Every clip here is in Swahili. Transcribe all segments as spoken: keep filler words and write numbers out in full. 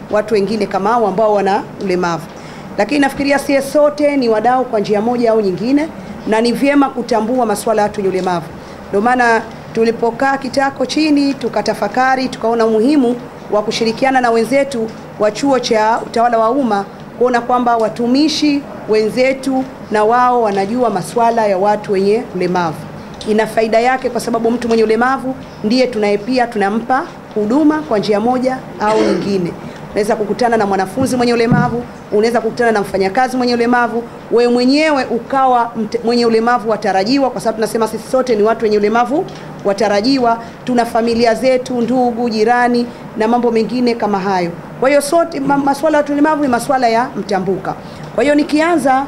watu wengine kama hao ambao wana ulemavu. Lakini nafikiria sisi sote ni wadau kwa njia moja au nyingine, na ni vyema kutambua masuala ya watu wenye ulemavu. Ndio maana tulipokaa kitako chini tukatafakari, tukaona umuhimu wa kushirikiana na wenzetu wa chuo cha utawala wa umma, kuona kwamba watumishi wenzetu na wao wanajua masuala ya watu wenye ulemavu. Ina faida yake kwa sababu mtu mwenye ulemavu ndiye tunayepia tunampa huduma kwa njia moja au nyingine. Unaweza kukutana na mwanafunzi mwenye ulemavu, unaweza kukutana na mfanyakazi mwenye ulemavu, wewe mwenyewe ukawa mwenye ulemavu watarajiwa, kwa sababu tunasema sisi sote ni watu wenye ulemavu watarajiwa, tuna familia zetu, ndugu, jirani na mambo mengine kama hayo. Kwa hiyo sote masuala ya watu ulemavu ni masuala ya mtambuka. Kwa hiyo nikianza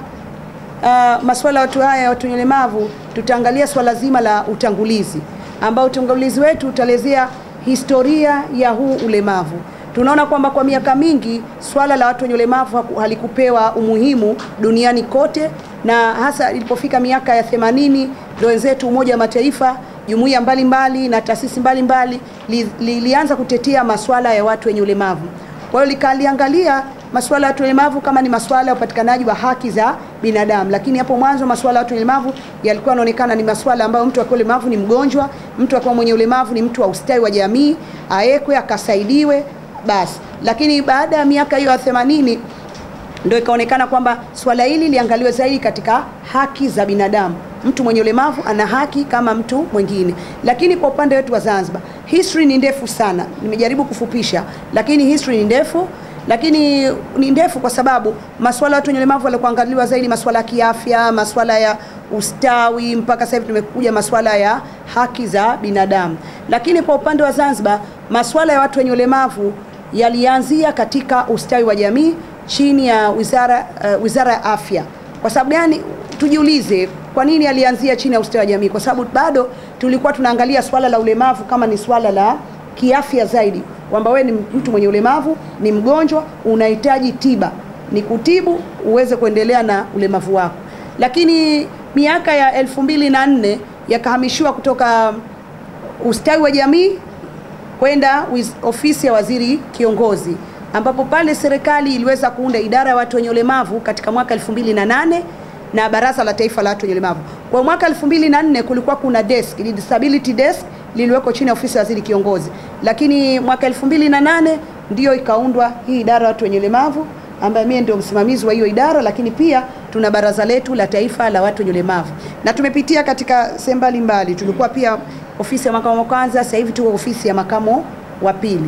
uh, masuala ya watu haya watu ulemavu, tutaangalia swala zima la utangulizi, ambao utangulizi wetu utalezea historia ya huu ulemavu. Tunaona kwamba kwa miaka mingi swala la watu wenye ulemavu halikupewa umuhimu duniani kote, na hasa ilipofika miaka ya themanini ndio wenzetu Umoja wa Mataifa, jumuiya mbalimbali na taasisi mbalimbali lilianza li, kutetea masuala ya watu wenye ulemavu. Kwa hiyo likaliangalia masuala ya watu wenye ulemavu kama ni masuala ya upatikanaji wa haki za binadamu, lakini hapo mwanzo masuala ya watu wenye ulemavu yalikuwa yanaonekana ni masuala ambayo mtu akiwa ulemavu ni mgonjwa, mtu akiwa mwenye ulemavu ni mtu wa ustawi wa jamii, aekwe akasaidiwe basi. Lakini baada ya miaka hiyo ya themanini ndio ikaonekana kwamba swala hili liangaliwe zaidi katika haki za binadamu. Mtu mwenye ulemavu ana haki kama mtu mwingine. Lakini kwa upande wetu wa Zanzibar, history ni ndefu sana. Nimejaribu kufupisha, lakini history ni ndefu. Lakini ni ndefu kwa sababu masuala ya watu wenye ulemavu yalikuangaliwa zaidi masuala ya kiafya, masuala ya ustawi, mpaka sasa hivi tumekuja masuala ya haki za binadamu. Lakini kwa upande wa Zanzibar, masuala ya watu wenye ulemavu yalianzia katika ustawi wa jamii chini ya wizara uh, wizara ya afya. Kwa sababu gani? Tujiulize, kwa nini alianzia chini ya ustawi wa jamii? Kwa sababu bado tulikuwa tunaangalia swala la ulemavu kama ni swala la kiafya zaidi, kwamba wewe ni mtu mwenye ulemavu, ni mgonjwa, unahitaji tiba, ni kutibu uweze kuendelea na ulemavu wako. Lakini miaka ya elfu mbili na nne yakahamishiwa kutoka ustawi wa jamii kwenda ofisi ya waziri kiongozi, ambapo pale serikali iliweza kuunda idara ya watu wenye ulemavu katika mwaka elfu mbili na nane na baraza la taifa la watu wenye ulemavu. Kwa mwaka elfu mbili na nne kulikuwa kuna desk, disability desk, liliwekwa chini ya ofisi ya waziri kiongozi. Lakini mwaka elfu mbili na nane ndio ikaundwa hii idara ya watu wenye ulemavu, ambaye mimi ndio msimamizi wa hiyo idara. Lakini pia tuna baraza letu la taifa la watu wenye ulemavu, na tumepitia katika sehemu mbalimbali. Tulikuwa pia ofisi ya makamo wa kwanza, sasa hivi tuko ofisi ya makamo wa pili.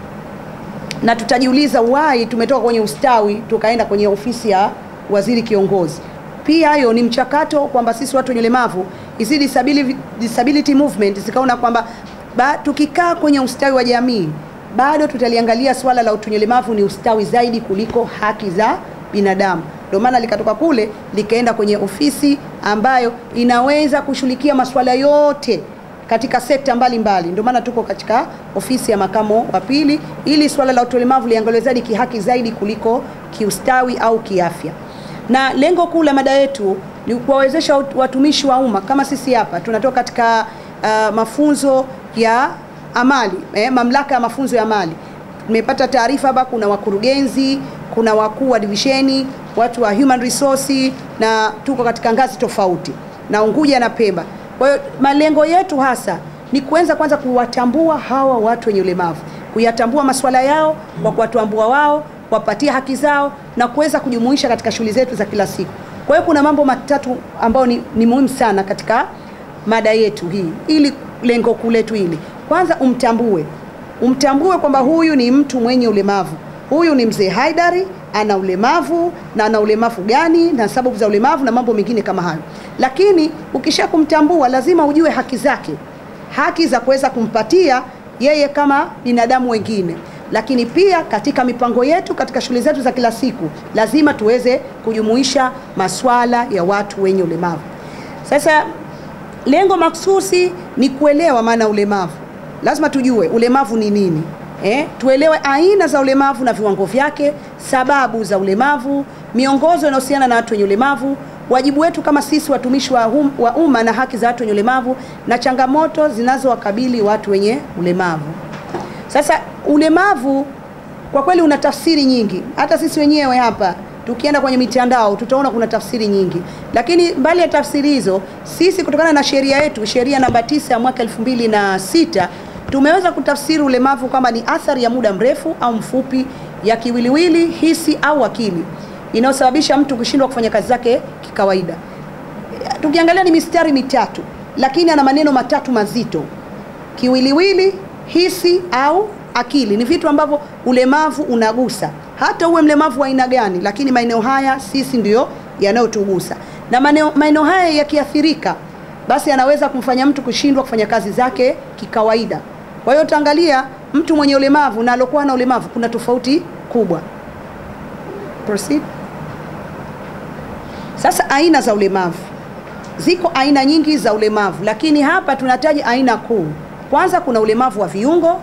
Na tutajiuliza why tumetoka kwenye ustawi tukaenda kwenye ofisi ya waziri kiongozi. Pia hiyo ni mchakato kwamba sisi watu wenye ulemavu, hizi disability, disability movement zikaona kwamba tukikaa kwenye ustawi wa jamii bado tutaliangalia swala la watu wenye ulemavu ni ustawi zaidi kuliko haki za binadamu. Ndio maana likatoka kule likaenda kwenye ofisi ambayo inaweza kushughulikia masuala yote katika sekta mbalimbali. Ndio maana tuko katika ofisi ya makamo wa pili, ili swala la watu ulemavu liangaliwe zaidi kihaki zaidi kuliko kiustawi au kiafya. Na lengo kuu la mada yetu ni kuwawezesha watumishi wa umma kama sisi hapa tunatoka katika uh, mafunzo ya amali, eh, mamlaka ya mafunzo ya amali. Tumepata taarifa hapa kuna wakurugenzi, kuna wakuu wa divisheni, watu wa human resource, na tuko katika ngazi tofauti na Unguja na Pemba. Kwa hiyo malengo yetu hasa ni kuanza kwanza kuwatambua hawa watu wenye ulemavu, kuyatambua masuala yao, kwa kuwatambua wao, kuwapatia haki zao na kuweza kujumuisha katika shughuli zetu za kila siku. Kwa hiyo kuna mambo matatu ambayo ni, ni muhimu sana katika mada yetu hii, ili lengo kuu letu hili. Kwanza umtambue. Umtambue kwamba huyu ni mtu mwenye ulemavu. Huyu ni mzee Haidari, ana ulemavu, na ana ulemavu gani na sababu za ulemavu na mambo mengine kama hayo. Lakini ukisha kumtambua lazima ujue haki zake. Haki za kuweza kumpatia yeye kama binadamu wengine. Lakini pia katika mipango yetu, katika shughuli zetu za kila siku, lazima tuweze kujumuisha masuala ya watu wenye ulemavu. Sasa lengo maksusi ni kuelewa maana ulemavu. Lazima tujue ulemavu ni nini. Eh, tuelewe aina za ulemavu na viwango vyake, sababu za ulemavu, miongozo inayohusiana na watu wenye ulemavu, wajibu wetu kama sisi watumishi wa, hum, wa umma na haki za watu wenye ulemavu, na changamoto zinazowakabili watu wenye ulemavu. Sasa ulemavu kwa kweli una tafsiri nyingi. Hata sisi wenyewe hapa tukienda kwenye mitandao tutaona kuna tafsiri nyingi, lakini mbali ya tafsiri hizo, sisi kutokana na sheria yetu, sheria namba tisa ya mwaka elfu mbili na sita, tumeweza kutafsiri ulemavu kama ni athari ya muda mrefu au mfupi ya kiwiliwili, hisi au akili inayosababisha mtu kushindwa kufanya kazi zake kikawaida. Tukiangalia ni mistari mitatu, lakini ana maneno matatu mazito: kiwiliwili, hisi au akili. Ni vitu ambavyo ulemavu unagusa, hata uwe mlemavu wa aina gani, lakini maeneo haya sisi ndio yanayotugusa, na maeneo haya yakiathirika, basi anaweza kumfanya mtu kushindwa kufanya kazi zake kikawaida. Kwa hiyo utaangalia mtu mwenye ulemavu na alokuwa na ulemavu, kuna tofauti kubwa. Proceed. Sasa aina za ulemavu. Ziko aina nyingi za ulemavu, lakini hapa tunataja aina kuu. Kwanza kuna ulemavu wa viungo.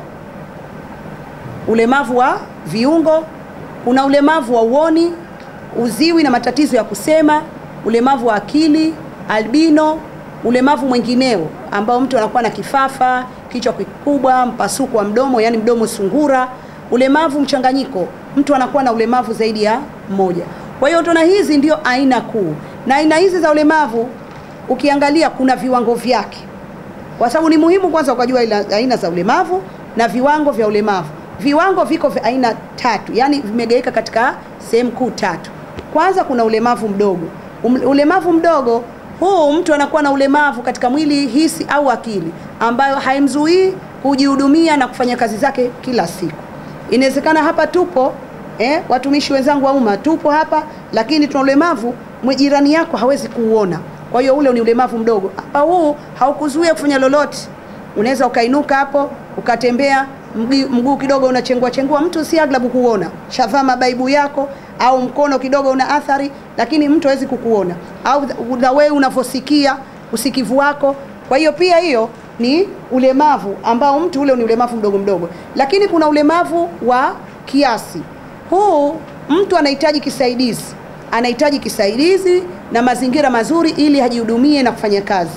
Ulemavu wa viungo, kuna ulemavu wa uoni, uziwi na matatizo ya kusema, ulemavu wa akili, albino, ulemavu mwingineo ambao mtu anakuwa na kifafa, kichwa kikubwa, mpasuko wa mdomo, yani mdomo sungura, ulemavu mchanganyiko, mtu anakuwa na ulemavu zaidi ya moja. Kwa hiyo tuna hizi ndio aina kuu, na aina hizi za ulemavu ukiangalia kuna viwango vyake, kwa sababu ni muhimu kwanza ukajua aina za ulemavu na viwango vya ulemavu. Viwango viko vya aina tatu, yani vimegawika katika sehemu kuu tatu. Kwanza kuna ulemavu mdogo. Um, ulemavu mdogo huu mtu anakuwa na ulemavu katika mwili, hisi au akili, ambayo haimzuii kujihudumia na kufanya kazi zake kila siku. Inawezekana hapa tupo eh, watumishi wenzangu wa umma tupo hapa, lakini tuna ulemavu jirani yako hawezi kuuona. Kwa hiyo ule ni ulemavu mdogo. Hapa huu haukuzuia kufanya lolote. Unaweza ukainuka hapo, ukatembea, mguu kidogo unachengua chengua, mtu si aglabu kuona. Shavaa mabaibu yako au mkono kidogo una athari, lakini mtu hawezi kukuona. Au the way unavosikia, usikivu wako. Kwa hiyo pia hiyo ni ulemavu ambao mtu ule ni ulemavu mdogo mdogo. Lakini kuna ulemavu wa kiasi. Huu mtu anahitaji kisaidizi. Anahitaji kisaidizi na mazingira mazuri ili ajihudumie na kufanya kazi.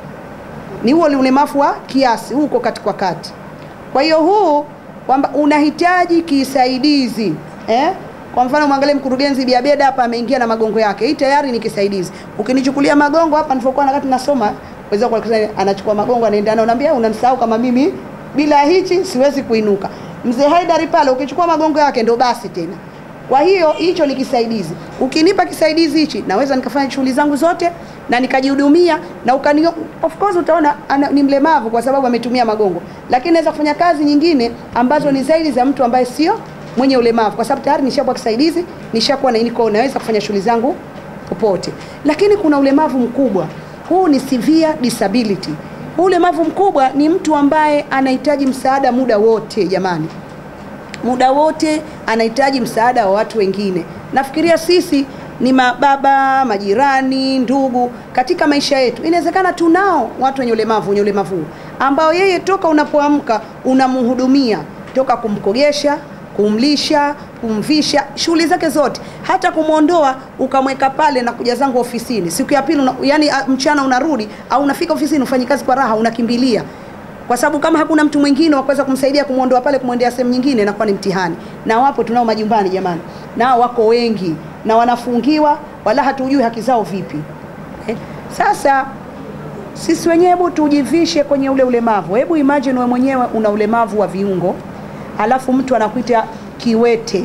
Ni huo ulemavu wa kiasi, huko kati kwa kati. Kwa hiyo huu kwamba unahitaji kisaidizi, eh? Kwa mfano mwangalie mkurugenzi Biabeda hapa ameingia na magongo yake. Hii tayari ni kisaidizi. Ukinichukulia magongo hapa nilipokuwa wakati nasoma, waweza kwa anachukua magongo anaenda nao, anambia unanisahau kama mimi bila hichi siwezi kuinuka. Mzee Haidari pale ukichukua magongo yake ndio basi tena. Kwa hiyo hicho ni kisaidizi. Ukinipa kisaidizi hichi, naweza nikafanya shughuli zangu zote na nikajihudumia, na ukani, of course utaona ana, ni mlemavu kwa sababu ametumia magongo, lakini naweza kufanya kazi nyingine ambazo ni zaidi za mtu ambaye sio mwenye ulemavu, kwa sababu tayari nishakuwa kisaidizi, nishakuwa na niko naweza kufanya shughuli zangu popote. Lakini kuna ulemavu mkubwa. Huu ni severe disability. Huu ulemavu mkubwa ni mtu ambaye anahitaji msaada muda wote, jamani. Muda wote anahitaji msaada wa watu wengine. Nafikiria sisi ni mababa, majirani, ndugu katika maisha yetu. Inawezekana tunao watu wenye ulemavu, wenye ulemavu ambao yeye toka unapoamka unamhudumia, toka kumkogesha, kumlisha, kumvisha, shughuli zake zote, hata kumuondoa ukamweka pale na kuja zangu ofisini. Siku ya pili yani mchana unarudi au unafika ofisini ufanye kazi kwa raha, unakimbilia. Kwa sababu kama hakuna mtu mwingine wa kuweza kumsaidia kumuondoa pale kumwendea sehemu nyingine, inakuwa ni mtihani. Na wapo tunao majumbani jamani. Nao wako wengi na wanafungiwa wala hatujui haki zao vipi. Eh? Sasa sisi wenyewe hebu tujivishe kwenye ule ulemavu. Hebu imagine wewe mwenyewe una ulemavu wa viungo, alafu mtu anakuita kiwete.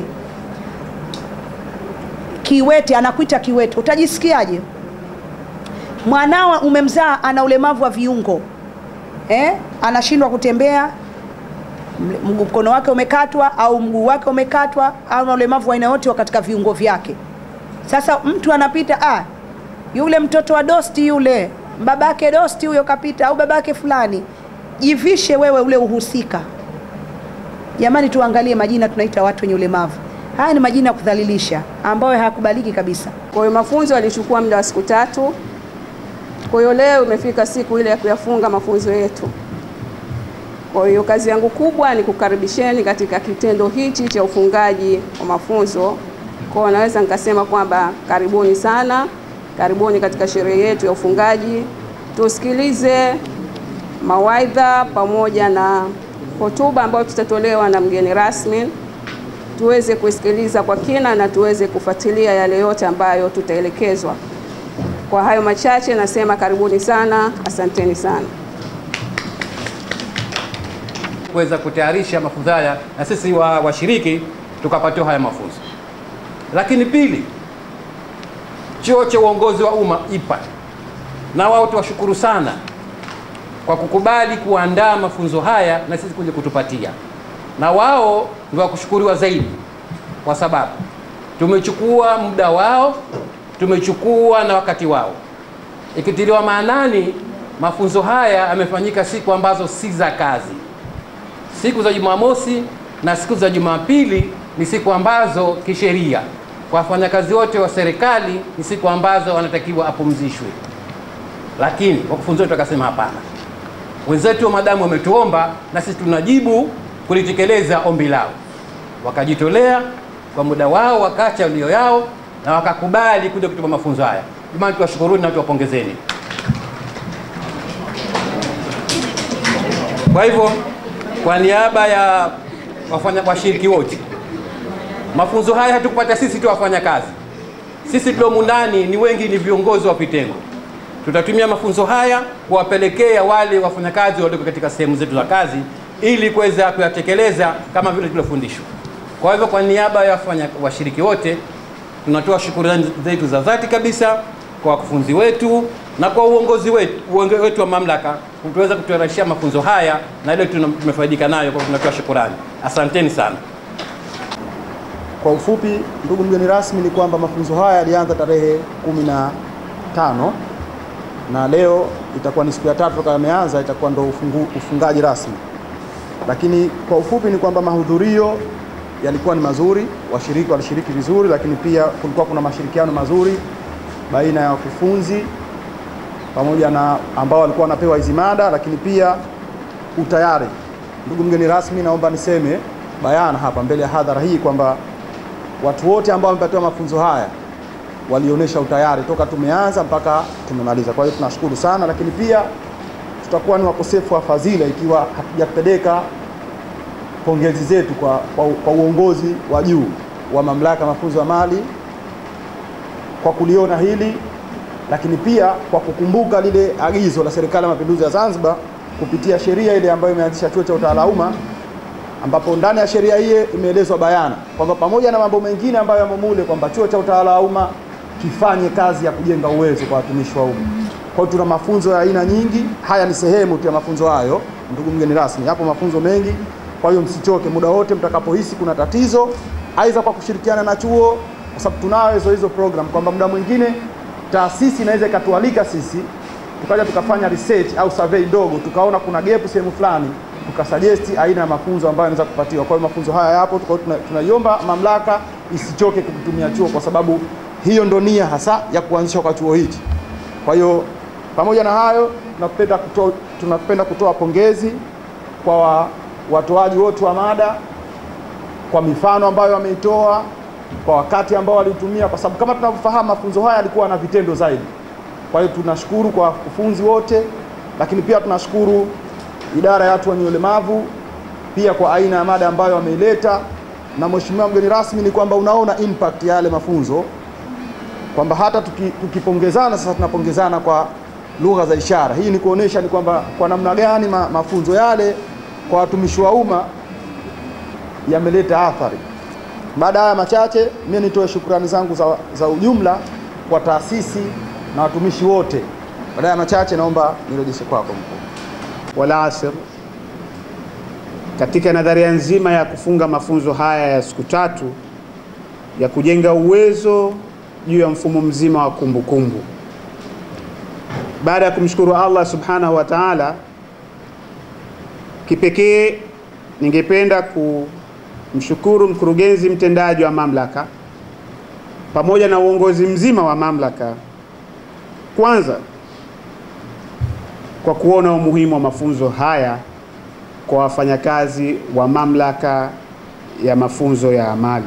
Kiwete anakuita kiwete. Utajisikiaje? Mwanao umemzaa ana ulemavu wa viungo. Eh? Anashindwa kutembea, mkono wake umekatwa au mguu wake umekatwa au ulemavu wa aina yote katika viungo vyake. Sasa mtu anapita, ah, yule mtoto wa Dosti yule, babake Dosti huyo kapita au babake fulani. Jivishe wewe ule uhusika. Jamani, tuangalie majina tunaita watu wenye ulemavu. Haya ni majina ya kudhalilisha ambayo hayakubaliki kabisa. Kwa hiyo mafunzo yalichukua muda wa siku tatu. Kwa hiyo leo imefika siku ile ya kuyafunga mafunzo yetu. Kwa hiyo kazi yangu kubwa ni kukaribisheni katika kitendo hichi cha ufungaji wa mafunzo. Kwa hiyo naweza nikasema kwamba karibuni sana, karibuni katika sherehe yetu ya ufungaji. Tusikilize mawaidha pamoja na hotuba ambayo tutatolewa na mgeni rasmi. tuweze kusikiliza kwa kina na tuweze kufuatilia yale yote ambayo tutaelekezwa. Kwa hayo machache nasema karibuni sana, asanteni sana. Kuweza kutayarisha mafunzo haya na sisi wa washiriki tukapatiwa haya mafunzo. Lakini pili, chuo cha uongozi wa umma I P A na wao tuwashukuru sana kwa kukubali kuandaa mafunzo haya na sisi kuja kutupatia, na wao ndio wakushukuriwa zaidi, kwa sababu tumechukua muda wao, tumechukua na wakati wao, ikitiliwa maanani mafunzo haya yamefanyika siku ambazo si za kazi. Siku za Jumamosi na siku za Jumapili ni siku ambazo kisheria kwa wafanyakazi wote wa serikali ni siku ambazo wanatakiwa apumzishwe, lakini wakufunzi wetu wakasema hapana, wenzetu wa madamu wametuomba na sisi tunajibu kulitekeleza ombi lao. Wakajitolea kwa muda wao, wakacha ulio yao na wakakubali kuja kutupa mafunzo haya. Jamani, tuwashukuruni na tuwapongezeni. Kwa hivyo, kwa niaba ya wafanya washiriki wote, mafunzo haya hatukupata sisi tu wafanya kazi. Sisi tulio ndani ni wengi, ni viongozi wa vitengo. Tutatumia mafunzo haya kuwapelekea wale wafanyakazi walioko katika sehemu zetu za kazi ili kuweza kuyatekeleza kama vile tulivyofundishwa. Kwa hivyo, kwa niaba ya wafanya washiriki wote tunatoa shukrani zetu za dhati kabisa kwa wakufunzi wetu na kwa uongozi wetu, uongozi wetu wa mamlaka kutuweza kuturahisishia mafunzo haya, na ile tumefaidika nayo, kwa tunatoa shukrani. Asanteni sana. Kwa ufupi, ndugu mgeni rasmi, ni kwamba mafunzo haya yalianza tarehe kumi na tano na leo itakuwa ni siku ya tatu toka yameanza, itakuwa ndo ufungu, ufungaji rasmi. Lakini kwa ufupi ni kwamba mahudhurio yalikuwa ni mazuri, washiriki walishiriki vizuri, lakini pia kulikuwa kuna mashirikiano mazuri baina ya wakufunzi pamoja na ambao walikuwa wanapewa hizo mada, lakini pia utayari. Ndugu mgeni rasmi, naomba niseme bayana hapa mbele ya hadhara hii kwamba watu wote ambao wamepatiwa mafunzo haya walionyesha utayari toka tumeanza mpaka tumemaliza. Kwa hiyo tunashukuru sana, lakini pia tutakuwa ni wakosefu wa fadhila ikiwa hatujapeleka pongezi zetu kwa, kwa, kwa uongozi wa juu wa mamlaka mafunzo ya mali kwa kuliona hili, lakini pia kwa kukumbuka lile agizo la Serikali ya Mapinduzi ya Zanzibar kupitia sheria ile ambayo imeanzisha chuo cha utawala umma, ambapo ndani ya sheria hiyo imeelezwa bayana kwamba pamoja na mambo mengine ambayo yamo mule kwamba chuo cha utawala umma kifanye kazi ya kujenga uwezo kwa watumishi wa umma. Kwa hiyo tuna mafunzo ya aina nyingi, haya ni sehemu tu ya mafunzo hayo. Ndugu mgeni rasmi, hapo mafunzo mengi. Kwa hiyo msichoke, muda wote mtakapohisi kuna tatizo, aidha kwa kushirikiana na chuo, kwa sababu tunayo hizo hizo program kwamba muda mwingine taasisi inaweza ikatualika sisi tukaja tukafanya research au survey ndogo, tukaona kuna gap sehemu fulani, tukasuggest aina ya mafunzo ambayo yanaweza kupatiwa. Kwa hiyo mafunzo haya yapo, tunaiomba mamlaka isichoke kutumia chuo, kwa sababu hiyo ndo nia hasa ya kuanzisha kwa chuo hichi. Kwa hiyo pamoja na hayo, tunapenda kutoa tunapenda kutoa pongezi kwa watoaji wote wa mada kwa mifano ambayo wameitoa, kwa wakati ambao walitumia, kwa sababu kama tunavyofahamu mafunzo haya yalikuwa na vitendo zaidi. Kwa hiyo tunashukuru kwa wakufunzi wote, lakini pia tunashukuru idara ya watu wenye ulemavu pia kwa aina ya mada ambayo wameileta. Na mheshimiwa mgeni rasmi, ni kwamba unaona impact ya yale mafunzo, kwamba hata tuki, tukipongezana sasa tunapongezana kwa lugha za ishara. Hii ni kuonesha ni kwamba kwa namna gani ma, mafunzo yale kwa watumishi wa umma yameleta athari. Baada ya machache, mimi nitoe shukrani zangu za, za ujumla kwa taasisi na watumishi wote. Baada ya machache, naomba nirejeshe kwako mkuu. Wal asr, katika nadharia nzima ya kufunga mafunzo haya ya siku tatu ya kujenga uwezo juu ya mfumo mzima wa kumbukumbu, baada ya kumshukuru Allah subhanahu wa ta'ala, kipekee ningependa kumshukuru mkurugenzi mtendaji wa mamlaka pamoja na uongozi mzima wa mamlaka, kwanza kwa kuona umuhimu wa mafunzo haya kwa wafanyakazi wa mamlaka ya mafunzo ya amali.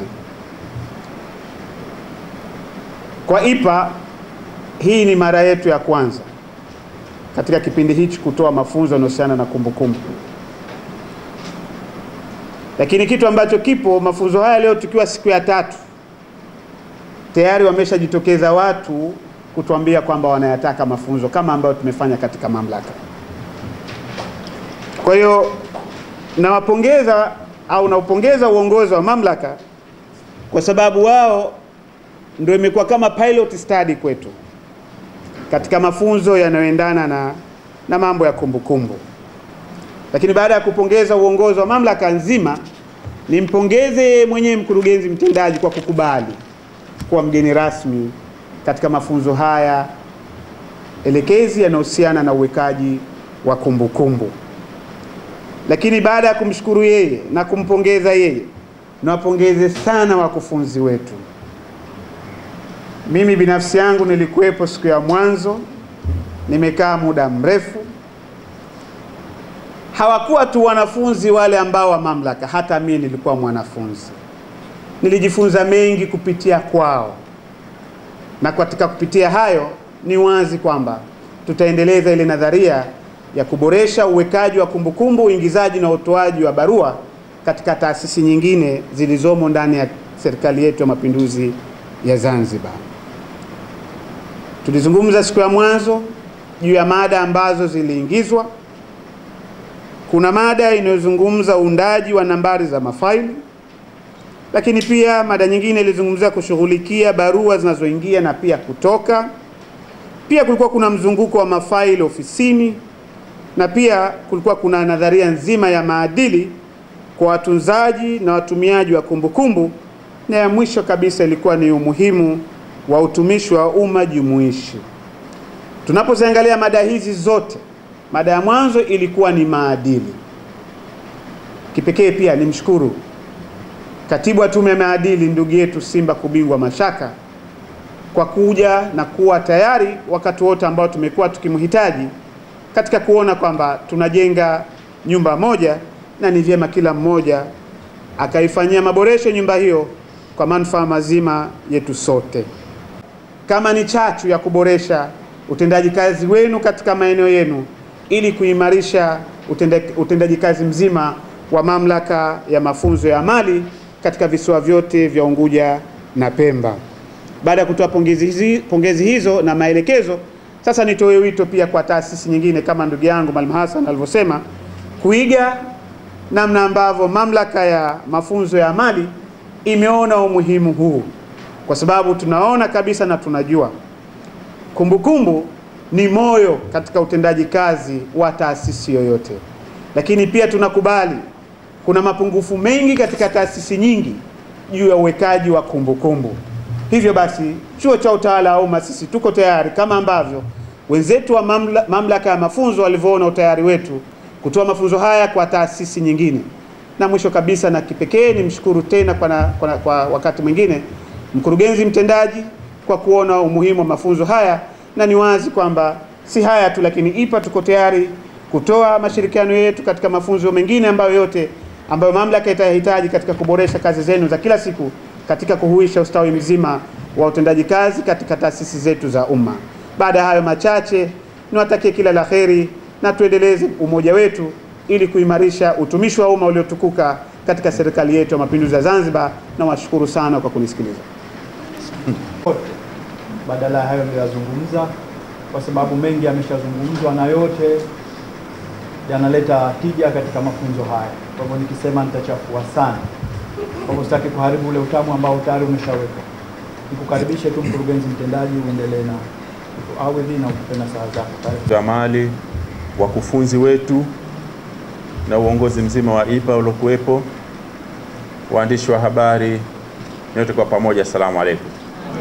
Kwa I P A, hii ni mara yetu ya kwanza katika kipindi hichi kutoa mafunzo yanayohusiana na kumbukumbu. Lakini kitu ambacho kipo, mafunzo haya leo tukiwa siku ya tatu, tayari wameshajitokeza watu kutuambia kwamba wanayataka mafunzo kama ambayo tumefanya katika mamlaka. Kwa hiyo nawapongeza au naupongeza uongozi wa mamlaka, kwa sababu wao ndio imekuwa kama pilot study kwetu katika mafunzo yanayoendana na, na mambo ya kumbukumbu. Lakini baada ya kupongeza uongozi wa mamlaka nzima, nimpongeze mwenyewe mkurugenzi mtendaji kwa kukubali kuwa mgeni rasmi katika mafunzo haya elekezi yanayohusiana na uwekaji wa kumbukumbu. Lakini baada ya kumshukuru yeye na kumpongeza yeye, nawapongeze sana wakufunzi wetu. Mimi binafsi yangu nilikuwepo siku ya mwanzo, nimekaa muda mrefu. Hawakuwa tu wanafunzi wale ambao wa mamlaka, hata mimi nilikuwa mwanafunzi. Nilijifunza mengi kupitia kwao. Na katika kupitia hayo ni wazi kwamba tutaendeleza ile nadharia ya kuboresha uwekaji wa kumbukumbu, uingizaji na utoaji wa barua katika taasisi nyingine zilizomo ndani ya serikali yetu ya Mapinduzi ya Zanzibar. Tulizungumza siku ya mwanzo juu ya mada ambazo ziliingizwa. Kuna mada inayozungumza uundaji wa nambari za mafaili, lakini pia mada nyingine ilizungumzia kushughulikia barua zinazoingia na pia kutoka. Pia kulikuwa kuna mzunguko wa mafaili ofisini, na pia kulikuwa kuna nadharia nzima ya maadili kwa watunzaji na watumiaji wa kumbukumbu, na ya mwisho kabisa ilikuwa ni umuhimu wa utumishi wa umma jumuishi. Tunapoziangalia mada hizi zote, mada ya mwanzo ilikuwa ni maadili. Kipekee pia nimshukuru Katibu wa Tume ya Maadili ndugu yetu Simba Kubingwa Mashaka kwa kuja na kuwa tayari wakati wote ambao tumekuwa tukimhitaji katika kuona kwamba tunajenga nyumba moja na ni vyema kila mmoja akaifanyia maboresho nyumba hiyo kwa manufaa mazima yetu sote. Kama ni chachu ya kuboresha utendaji kazi wenu katika maeneo yenu ili kuimarisha utendaji kazi mzima wa mamlaka ya mafunzo ya amali katika visiwa vyote vya Unguja na Pemba. Baada ya kutoa pongezi hizi, pongezi hizo na maelekezo, sasa nitoe wito pia kwa taasisi nyingine kama ndugu yangu Mwalimu Hassan alivyosema, kuiga namna ambavyo mamlaka ya mafunzo ya amali imeona umuhimu huu, kwa sababu tunaona kabisa na tunajua kumbukumbu ni moyo katika utendaji kazi wa taasisi yoyote. Lakini pia tunakubali kuna mapungufu mengi katika taasisi nyingi juu ya uwekaji wa kumbukumbu. Hivyo basi chuo cha utawala wa umma sisi tuko tayari kama ambavyo wenzetu wa mamla, mamlaka ya mafunzo walivyoona utayari wetu kutoa mafunzo haya kwa taasisi nyingine. Na mwisho kabisa na kipekee ni mshukuru tena kwa, na, kwa, kwa wakati mwingine mkurugenzi mtendaji kwa kuona umuhimu wa mafunzo haya, na ni wazi kwamba si haya tu, lakini ipa tuko tayari kutoa mashirikiano yetu katika mafunzo mengine ambayo yote ambayo mamlaka itahitaji katika kuboresha kazi zenu za kila siku katika kuhuisha ustawi mzima wa utendaji kazi katika taasisi zetu za umma. Baada ya hayo machache, niwatakie kila la kheri na tuendeleze umoja wetu ili kuimarisha utumishi wa umma uliotukuka katika serikali yetu ya Mapinduzi ya Zanzibar, na washukuru sana kwa kunisikiliza. Badala ya hayo niliyozungumza, kwa sababu mengi yameshazungumzwa na yote yanaleta tija katika mafunzo haya. Kwa hivyo nikisema nitachafua sana, kwa hivyo sitaki kuharibu ule utamu ambao tayari umeshawekwa. Nikukaribishe tu mkurugenzi mtendaji, uendelee na awali na ukipenda saa zako. Jamali, wakufunzi wetu na uongozi mzima wa I P A uliokuwepo, waandishi wa habari, nyote kwa pamoja, asalamu alaykum.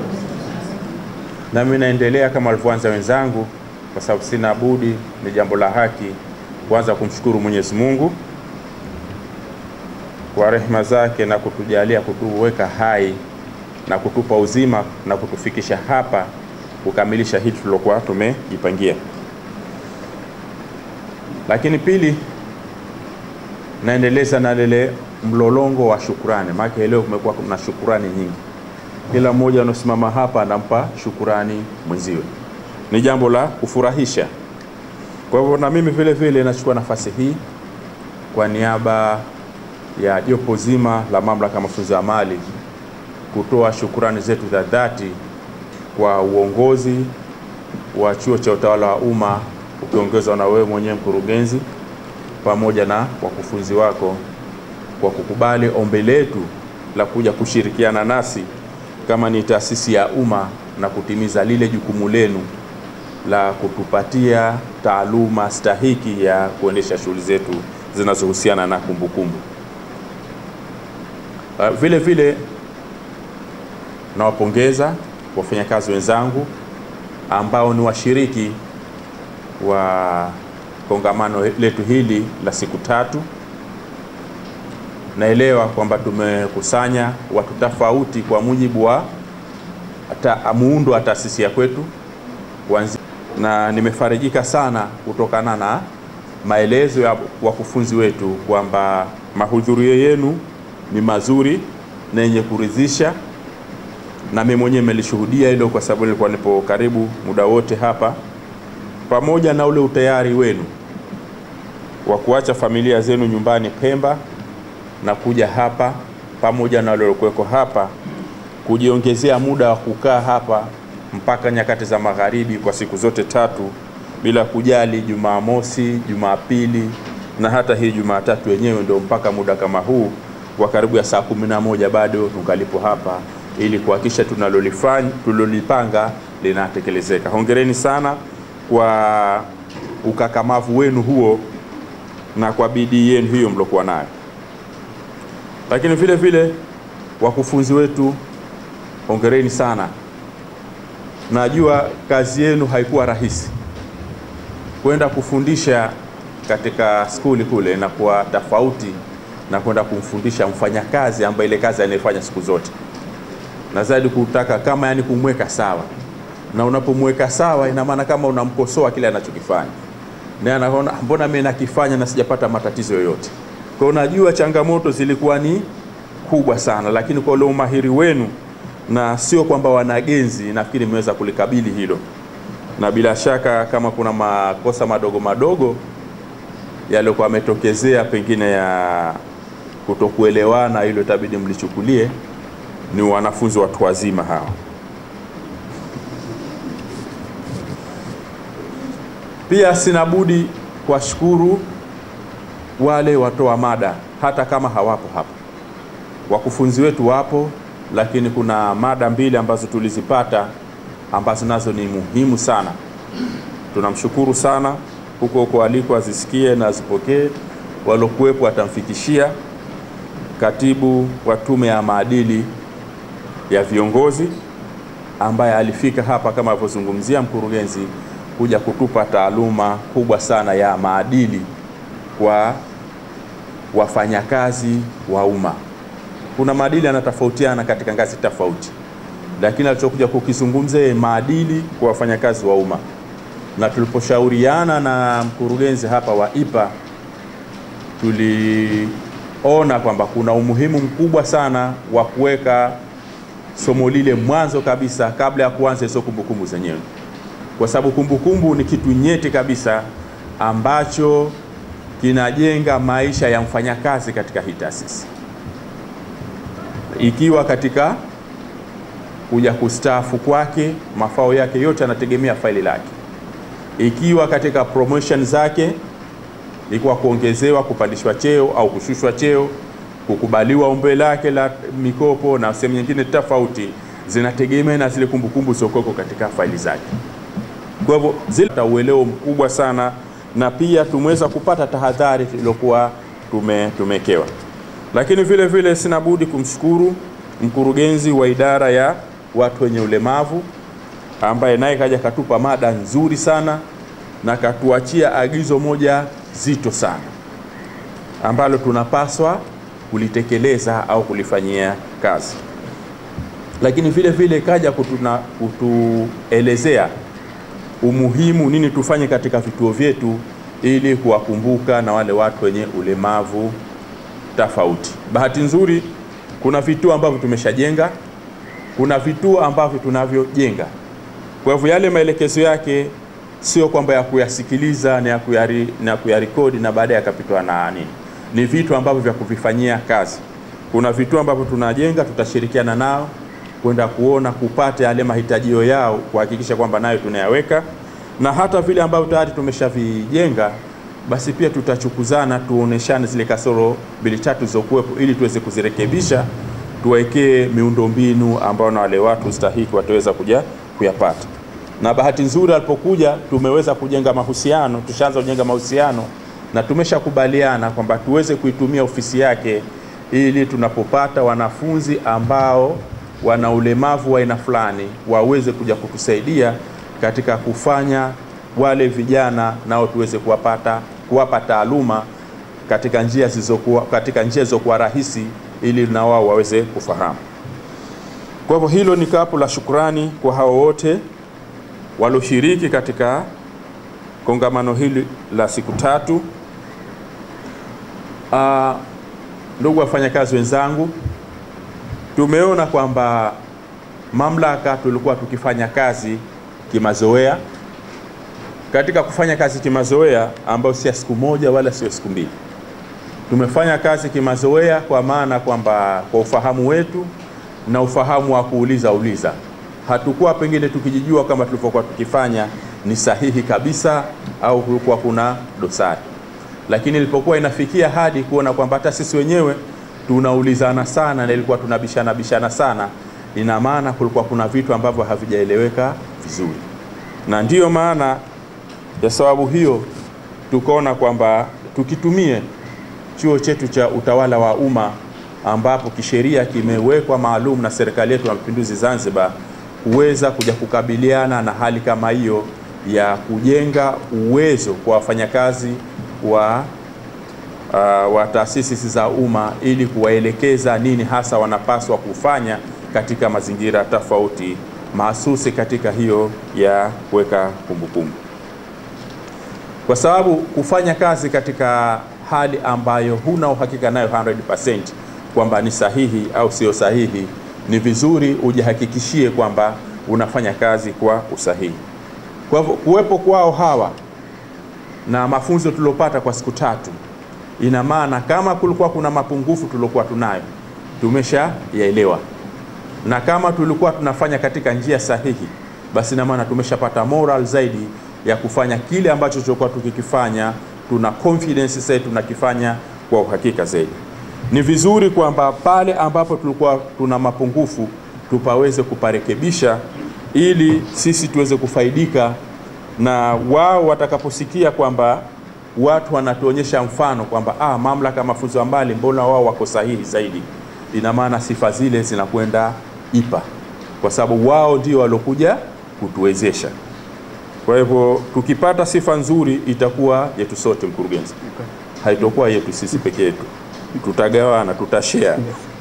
Na mimi naendelea kama walivyoanza wenzangu, kwa sababu sina budi, ni jambo la haki kwanza kumshukuru Mwenyezi Mungu kwa rehema zake na kutujalia kutuweka hai na kutupa uzima na kutufikisha hapa kukamilisha hili tulokuwa tumejipangia. Lakini pili, naendeleza na lile mlolongo wa shukrani, maana leo kumekuwa kuna shukrani nyingi. Kila mmoja anasimama hapa anampa shukrani mwenziwe. Ni jambo la kufurahisha. Kwa hivyo na mimi vile vile nachukua nafasi hii kwa niaba ya jopo zima la mamlaka ya mafunzo ya amali kutoa shukurani zetu za dhati kwa uongozi wa chuo cha utawala wa umma ukiongezwa na wewe mwenyewe mkurugenzi pamoja na wakufunzi wako kwa kukubali ombi letu la kuja kushirikiana nasi kama ni taasisi ya umma na kutimiza lile jukumu lenu la kutupatia taaluma stahiki ya kuendesha shughuli zetu zinazohusiana na kumbukumbu. Uh, vile vile nawapongeza wafanyakazi wenzangu ambao ni washiriki wa kongamano letu hili la siku tatu. Naelewa kwamba tumekusanya watu tofauti kwa mujibu wa muundo wa taasisi ya kwetu kuanzia, na nimefarijika sana kutokana na maelezo ya wakufunzi wetu kwamba mahudhurio yenu ni mazuri na yenye kuridhisha, na mimi mwenyewe nimelishuhudia hilo kwa sababu nilikuwa nipo karibu muda wote hapa, pamoja na ule utayari wenu wa kuacha familia zenu nyumbani Pemba na kuja hapa pamoja na wale waliokuweko hapa kujiongezea muda wa kukaa hapa mpaka nyakati za magharibi kwa siku zote tatu bila kujali Jumamosi, Jumapili na hata hii Jumatatu yenyewe ndio mpaka muda kama huu wa karibu ya saa kumi na moja bado tungalipo hapa ili kuhakikisha tunalolifanya tulolipanga linatekelezeka. Hongereni sana kwa ukakamavu wenu huo na kwa bidii yenu hiyo mlokuwa nayo. Lakini vile vile wakufunzi wetu, hongereni sana. Najua kazi yenu haikuwa rahisi. Kwenda kufundisha katika skuli kule na kwa tofauti na kwenda kumfundisha mfanyakazi ambaye ile kazi anayefanya siku zote. Na zaidi kutaka kama yani kumweka sawa. Na unapomweka sawa ina maana kama unamkosoa kile anachokifanya. Na anaona mbona mimi nakifanya na sijapata matatizo yoyote. Kwa unajua changamoto zilikuwa ni kubwa sana, lakini kwa ule umahiri wenu na sio kwamba wanagenzi, nafikiri mmeweza kulikabili hilo. Na bila shaka kama kuna makosa madogo madogo yaliokuwa yametokezea pengine ya kutokuelewana, hilo itabidi mlichukulie, ni wanafunzi watu wazima hao. Pia sina budi kuwashukuru wale watoa mada hata kama hawapo hapa. Wakufunzi wetu wapo, lakini kuna mada mbili ambazo tulizipata ambazo nazo ni muhimu sana. Tunamshukuru sana huko huko aliko azisikie na azipokee. Walokuwepo atamfikishia katibu wa tume ya maadili ya viongozi ambaye alifika hapa kama alivyozungumzia mkurugenzi kuja kutupa taaluma kubwa sana ya maadili kwa wafanyakazi wa umma. Kuna maadili yanatofautiana katika ngazi tofauti, lakini alichokuja kukizungumzia maadili kwa wafanyakazi wa umma. Na tuliposhauriana na mkurugenzi hapa wa I P A, tuliona kwamba kuna umuhimu mkubwa sana wa kuweka somo lile mwanzo kabisa kabla ya kuanza hizo kumbukumbu zenyewe, kwa sababu kumbukumbu ni kitu nyeti kabisa ambacho kinajenga maisha ya mfanyakazi katika hii taasisi. Ikiwa katika kuja kustaafu kwake, mafao yake yote yanategemea faili lake. Ikiwa katika promotion zake, ikiwa kuongezewa, kupandishwa cheo au kushushwa cheo, kukubaliwa ombi lake la mikopo na sehemu nyingine tofauti, zinategemea na zile kumbukumbu zilizoko katika faili zake. Kwa hivyo zile uelewa mkubwa sana, na pia tumeweza kupata tahadhari iliyokuwa tume tumekewa. Lakini vile vile sina budi kumshukuru mkurugenzi wa idara ya watu wenye ulemavu ambaye naye kaja katupa mada nzuri sana na katuachia agizo moja zito sana ambalo tunapaswa kulitekeleza au kulifanyia kazi. Lakini vile vile kaja kutuna, kutuelezea umuhimu nini tufanye katika vituo vyetu ili kuwakumbuka na wale watu wenye ulemavu tofauti. Bahati nzuri kuna vituo ambavyo tumeshajenga, kuna vituo ambavyo tunavyojenga. Kwa hivyo yale maelekezo yake sio kwamba ya kuyasikiliza na ya kuyari na kuyarekodi na baadaye yakapitwa na nini. ni vitu ambavyo vya kuvifanyia kazi. Kuna vitu ambavyo tunajenga, tutashirikiana nao kwenda kuona kupata yale mahitajio yao, kuhakikisha kwamba nayo tunayaweka, na hata vile ambavyo tayari tumeshavijenga basi pia tutachukuzana, tuoneshane zile kasoro mbili tatu zokuwepo ili tuweze kuzirekebisha, tuwekee miundombinu ambao na wale watu stahiki wataweza kuja kuyapata. Na bahati nzuri alipokuja tumeweza kujenga mahusiano, tushaanza kujenga mahusiano na tumeshakubaliana kwamba tuweze kuitumia ofisi yake ili tunapopata wanafunzi ambao wana ulemavu wa aina fulani waweze kuja kutusaidia katika kufanya wale vijana nao tuweze kuwapata kuwapa taaluma katika njia zilizokuwa katika njia zilizokuwa rahisi ili na wao waweze kufahamu. Kwa hivyo hilo ni kapu la shukrani kwa hao wote walioshiriki katika kongamano hili la siku tatu. Uh, ndugu wafanyakazi wenzangu, tumeona kwamba mamlaka tulikuwa tukifanya kazi kimazoea. Katika kufanya kazi kimazoea ambao si siku moja wala sio siku mbili. Tumefanya kazi kimazoea kwa maana kwamba kwa ufahamu wetu na ufahamu wa kuuliza uliza. Hatukuwa pengine tukijijua kama tulivyokuwa tukifanya ni sahihi kabisa au kulikuwa kuna dosari. Lakini ilipokuwa inafikia hadi kuona kwamba hata sisi wenyewe tunaulizana sana na ilikuwa tunabishana bishana sana, ina maana kulikuwa kuna vitu ambavyo havijaeleweka vizuri. Na ndiyo maana ya sababu hiyo tukaona kwamba tukitumie chuo chetu cha utawala wa umma ambapo kisheria kimewekwa maalum na serikali yetu ya Mapinduzi Zanzibar kuweza kuja kukabiliana na hali kama hiyo ya kujenga uwezo kwa wafanyakazi wa uh, wa taasisi za umma ili kuwaelekeza nini hasa wanapaswa kufanya katika mazingira tofauti mahsusi katika hiyo ya kuweka kumbukumbu. Kwa sababu kufanya kazi katika hali ambayo huna uhakika nayo mia moja kwa mia kwamba ni sahihi au sio sahihi, ni vizuri ujihakikishie kwamba unafanya kazi kwa usahihi. Kwa hivyo kuwepo kwao hawa na mafunzo tuliyopata kwa siku tatu, ina maana kama kulikuwa kuna mapungufu tuliokuwa tunayo tumesha yaelewa, na kama tulikuwa tunafanya katika njia sahihi, basi ina maana tumeshapata moral zaidi ya kufanya kile ambacho tulikuwa tukikifanya. Tuna confidence sasa tunakifanya kwa uhakika zaidi. Ni vizuri kwamba pale ambapo tulikuwa tuna mapungufu tupaweze kuparekebisha ili sisi tuweze kufaidika, na wao watakaposikia kwamba watu wanatuonyesha mfano kwamba ah, mamlaka mafunzo mbali mbona wao wako sahihi zaidi, ina maana sifa zile zinakwenda ipa, kwa sababu wao ndio walokuja kutuwezesha. Kwa hivyo tukipata sifa nzuri itakuwa yetu sote mkurugenzi, haitakuwa yetu sisi peke yetu, tutagawana, tutashare.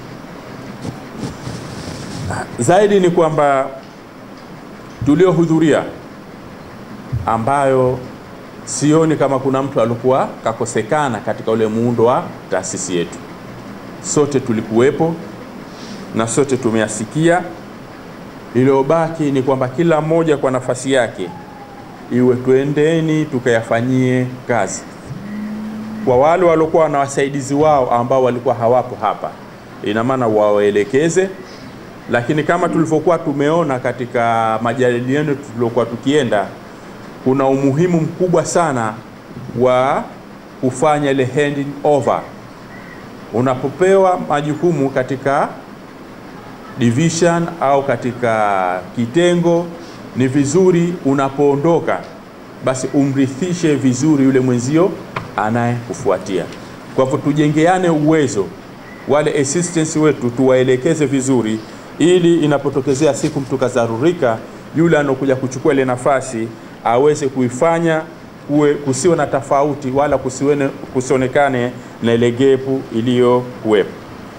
Zaidi ni kwamba tuliohudhuria, ambayo sioni kama kuna mtu alikuwa kakosekana katika ule muundo wa taasisi yetu. Sote tulikuwepo na sote tumeyasikia. Iliyobaki ni kwamba kila mmoja kwa nafasi yake iwe tuendeni tukayafanyie kazi. Kwa wale waliokuwa na wasaidizi wao ambao walikuwa hawapo hapa, ina maana wawaelekeze. Lakini kama tulivyokuwa tumeona katika majadiliano tuliokuwa tukienda, kuna umuhimu mkubwa sana wa kufanya ile handing over. Unapopewa majukumu katika division au katika kitengo, ni vizuri unapoondoka basi umrithishe vizuri yule mwenzio anayekufuatia. Kwa hivyo tujengeane uwezo, wale assistants wetu tuwaelekeze vizuri, ili inapotokezea siku mtu kazarurika, yule anokuja kuchukua ile nafasi aweze kuifanya kuwe kusiwe na tofauti wala kusiwe kusionekane na ile gepu iliyo kuwepo.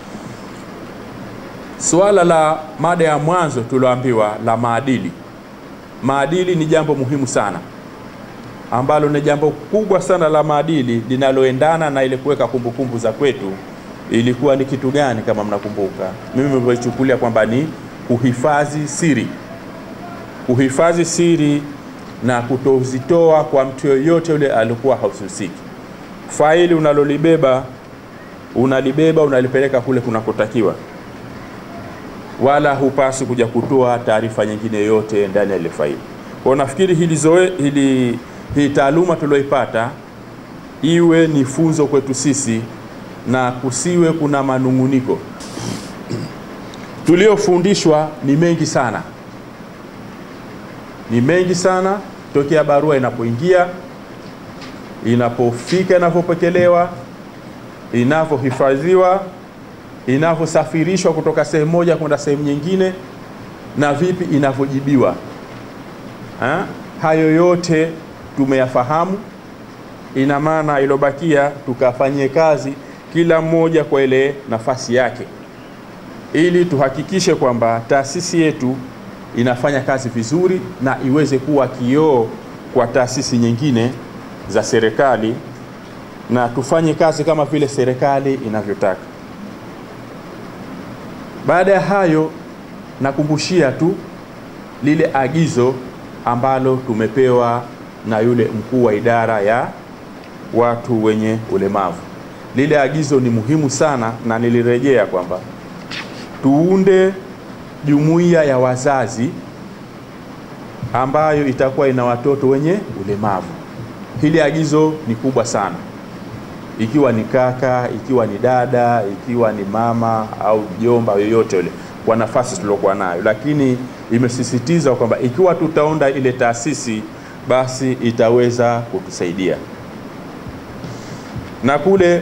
Swala la mada ya mwanzo tuloambiwa la maadili. Maadili ni jambo muhimu sana, ambalo ni jambo kubwa sana la maadili linaloendana na ile kuweka kumbukumbu za kwetu. Ilikuwa ni kitu gani kama mnakumbuka? Mimi nimeichukulia kwamba ni kuhifadhi siri. Kuhifadhi siri na kutozitoa kwa mtu yoyote yule alikuwa hahusiki. Faili unalolibeba unalibeba unalipeleka kule kunakotakiwa, wala hupasi kuja kutoa taarifa nyingine yote ndani ya ile faili. Kwa nafikiri hili zoe hili hii taaluma tulioipata iwe ni funzo kwetu sisi na kusiwe kuna manunguniko. Tuliofundishwa ni mengi sana, ni mengi sana tokea barua inapoingia, inapofika, inapopokelewa, inavyohifadhiwa, inavyosafirishwa kutoka sehemu moja kwenda sehemu nyingine, na vipi inavyojibiwa. Ha? Hayo yote tumeyafahamu. Ina maana ilobakia tukafanyie kazi kila mmoja kwa ile nafasi yake, ili tuhakikishe kwamba taasisi yetu inafanya kazi vizuri na iweze kuwa kioo kwa taasisi nyingine za serikali, na tufanye kazi kama vile serikali inavyotaka. Baada ya hayo, nakumbushia tu lile agizo ambalo tumepewa na yule mkuu wa idara ya watu wenye ulemavu. Lile agizo ni muhimu sana, na nilirejea kwamba tuunde jumuiya ya wazazi ambayo itakuwa ina watoto wenye ulemavu. Hili agizo ni kubwa sana, ikiwa ni kaka, ikiwa ni dada, ikiwa ni mama au mjomba yoyote yule, kwa nafasi tulokuwa nayo. Lakini imesisitiza kwamba ikiwa tutaunda ile taasisi, basi itaweza kutusaidia. Na kule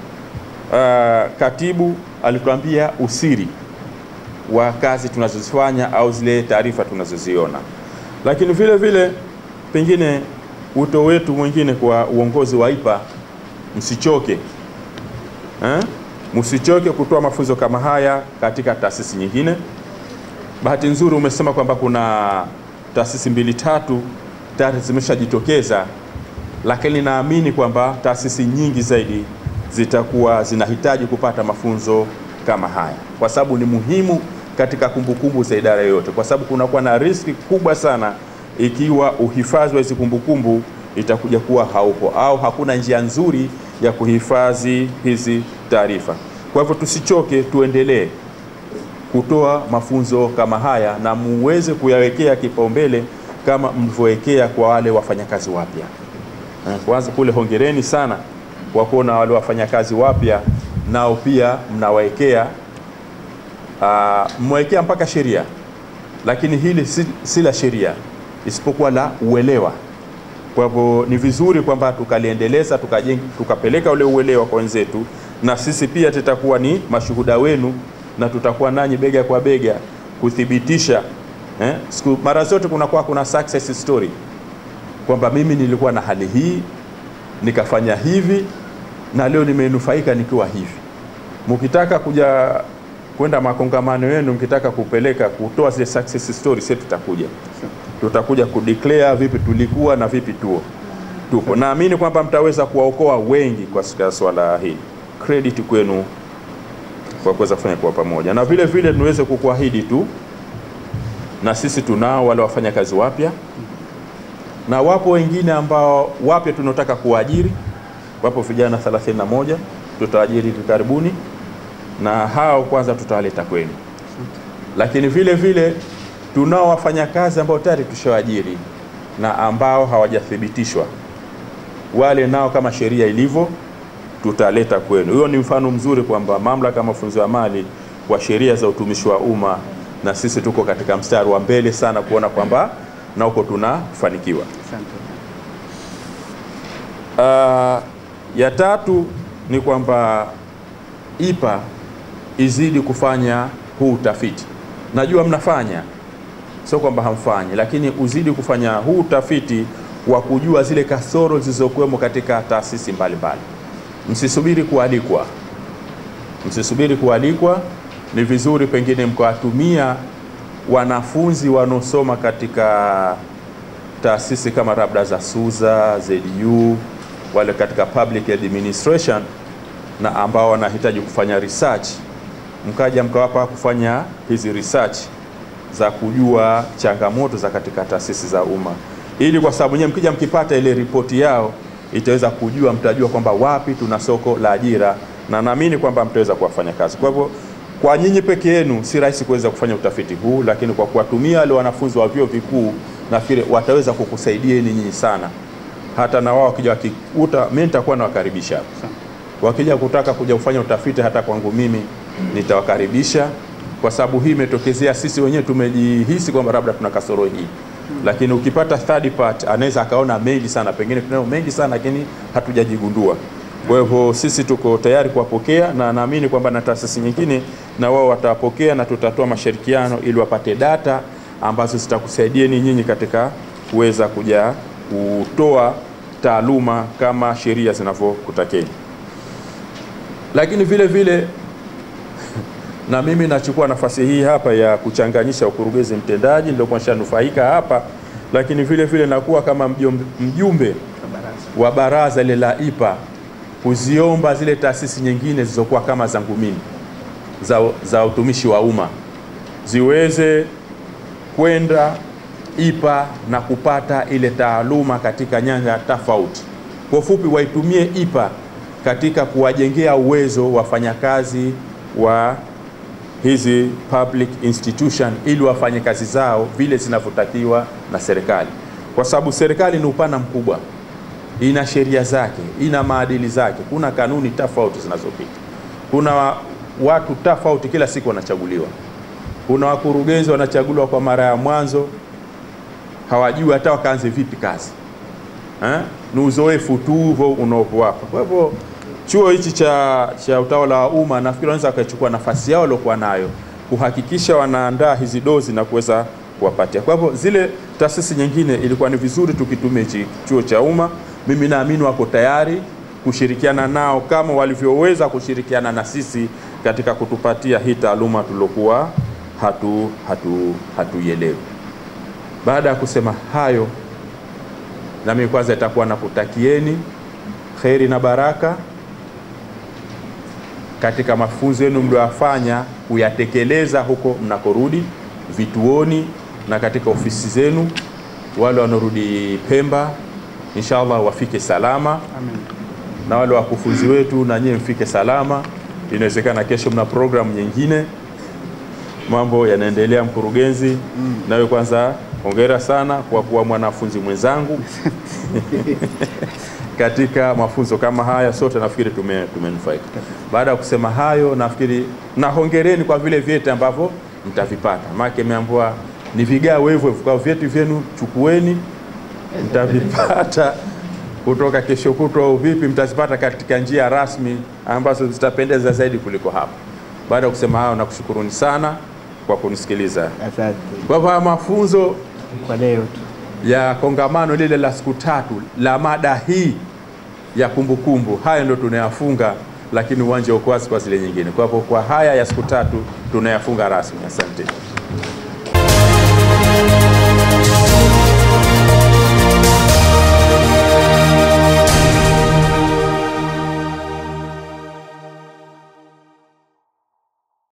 uh, katibu alituambia usiri wa kazi tunazozifanya au zile taarifa tunazoziona. Lakini vile vile pengine uto wetu mwingine kwa uongozi wa I P A, msichoke eh? Msichoke kutoa mafunzo kama haya katika taasisi nyingine. Bahati nzuri umesema kwamba kuna taasisi mbili tatu tayari zimeshajitokeza, lakini naamini kwamba taasisi nyingi zaidi zitakuwa zinahitaji kupata mafunzo kama haya, kwa sababu ni muhimu katika kumbukumbu za idara yoyote, kwa sababu kunakuwa na riski kubwa sana ikiwa uhifadhi wa hizo kumbukumbu itakuja kuwa haupo au hakuna njia nzuri ya kuhifadhi hizi taarifa. Kwa hivyo tusichoke, tuendelee kutoa mafunzo kama haya na muweze kuyawekea kipaumbele kama mlivyowekea kwa wale wafanyakazi wapya. Kwanza kule hongereni sana kwa kuona wale wafanyakazi wapya nao pia mnawekea uh, mwekea mpaka sheria, lakini hili si, si la sheria isipokuwa la uelewa. Kwa hivyo ni vizuri kwamba tukaliendeleza, tukajenga, tukapeleka ule uelewa kwa wenzetu, na sisi pia tutakuwa ni mashuhuda wenu na tutakuwa nanyi bega kwa bega kuthibitisha eh? Siku mara zote kuna kwa kuna success story kwamba mimi nilikuwa na hali hii nikafanya hivi na leo nimenufaika nikiwa hivi. Mkitaka kuja kwenda makongamano yenu, mkitaka kupeleka kutoa zile success story, sisi tutakuja tutakuja kudeclare vipi tulikuwa na vipi tuo tupo. Naamini kwamba mtaweza kuwaokoa wengi kwa swala hili. Credit kwenu kwa kuweza kufanya kwa pamoja, na vile vile tuweze kukuahidi tu, na sisi tunao wale wafanya kazi wapya na wapo wengine ambao wapya tunataka kuajiri. Wapo vijana thelathini na moja tutaajiri hivi karibuni, na hao kwanza tutawaleta kwenu. Lakini vile vile tunao wafanyakazi ambao tayari tushawaajiri na ambao hawajathibitishwa, wale nao kama sheria ilivyo tutaleta kwenu. Hiyo ni mfano mzuri kwamba mamlaka ya mafunzo ya mali kwa sheria za utumishi wa umma, na sisi tuko katika mstari wa mbele sana kuona kwamba na huko tunafanikiwa. Uh, ya tatu ni kwamba I P A izidi kufanya huu utafiti. Najua mnafanya, sio kwamba hamfanyi, lakini uzidi kufanya huu utafiti wa kujua zile kasoro zilizokuwemo katika taasisi mbalimbali. Msisubiri kualikwa. Msisubiri kualikwa. Ni vizuri pengine mkawatumia wanafunzi wanaosoma katika taasisi kama labda za SUZA, Z U, wale katika public administration na ambao wanahitaji kufanya research, mkaja mkawapa kufanya hizi research za kujua changamoto za katika taasisi za umma, ili kwa sababu nyewe mkija mkipata ile ripoti yao itaweza kujua, mtajua kwamba wapi tuna soko la ajira na naamini kwamba mtaweza kuwafanya kazi. Kwa hivyo kwa nyinyi peke yenu si rahisi kuweza kufanya utafiti huu, lakini kwa kuwatumia wale wanafunzi wa vyuo vikuu nafikiri wataweza kukusaidieni nyinyi sana. Hata na wao wakija wakikuta, mimi nitakuwa nawakaribisha. Wakija kutaka kuja kufanya utafiti hata kwangu mimi nitawakaribisha, kwa sababu hii imetokezea sisi wenyewe tumejihisi kwamba labda tuna kasoro hii. Lakini ukipata third part anaweza akaona mengi sana, pengine tunao mengi sana lakini hatujajigundua. Kwa hivyo sisi tuko tayari kuwapokea, na naamini kwamba na taasisi nyingine na wao watawapokea, na tutatoa mashirikiano ili wapate data ambazo zitakusaidieni nyinyi katika kuweza kuja kutoa taaluma kama sheria zinavyokutakeni. Lakini vile vile na mimi nachukua nafasi hii hapa ya kuchanganyisha ukurugenzi mtendaji, ndio kwa shanufaika hapa, lakini vile vile nakuwa kama mjumbe, mjumbe wa baraza ile la I P A, kuziomba zile taasisi nyingine zilizokuwa kama zangu mimi za, za utumishi wa umma ziweze kwenda I P A na kupata ile taaluma katika nyanja tofauti. Kwa ufupi, waitumie I P A katika kuwajengea uwezo wafanyakazi wa hizi public institution ili wafanye kazi zao vile zinavyotakiwa na serikali, kwa sababu serikali ni upana mkubwa, ina sheria zake, ina maadili zake, kuna kanuni tofauti zinazopita, kuna watu tofauti kila siku wanachaguliwa, kuna wakurugenzi wanachaguliwa kwa mara ya mwanzo, hawajui hata wakaanze vipi kazi, eh? Ni uzoefu tu hivyo unaowapa. Kwa hivyo chuo hichi cha, cha utawala wa umma nafikiri wanaweza wakachukua nafasi yao waliokuwa nayo kuhakikisha wanaandaa hizi dozi na kuweza kuwapatia. Kwa hivyo zile taasisi nyingine ilikuwa ni vizuri tukitumia hichi chuo cha umma. Mimi naamini wako tayari kushirikiana nao kama walivyoweza kushirikiana na sisi katika kutupatia hii taaluma tulokuwa hatu hatu hatuielewi. Baada ya kusema hayo, na mimi kwanza itakuwa nakutakieni kheri na baraka katika mafunzo yenu mlioyafanya kuyatekeleza huko mnakorudi vituoni na katika ofisi zenu. Wale wanaorudi Pemba inshallah wafike salama. Amen. Na wale wakufunzi wetu na nyinyi mfike salama. Inawezekana kesho mna program nyingine, mambo yanaendelea mkurugenzi. Mm. Nawe kwanza hongera sana kwa kuwa mwanafunzi mwenzangu katika mafunzo kama haya, sote nafikiri tume tumenufaika. Baada ya kusema hayo, nafikiri na hongereni kwa vile vyeti ambavyo mtavipata. Maana imeambiwa ni vigawe hivyo, kwa vyeti vyenu chukueni, mtavipata kutoka kesho kutwa au vipi, mtazipata katika njia rasmi ambazo zitapendeza zaidi kuliko hapa. Baada ya kusema hayo, nakushukuruni sana kwa kunisikiliza. Asante. Kwa hivyo mafunzo Kwa leo tu ya kongamano lile la siku tatu la mada hii ya kumbukumbu kumbu, haya ndio tunayafunga, lakini uwanja uko wazi kwa zile nyingine. Kwa hivyo kwa haya ya siku tatu tunayafunga rasmi. Asante.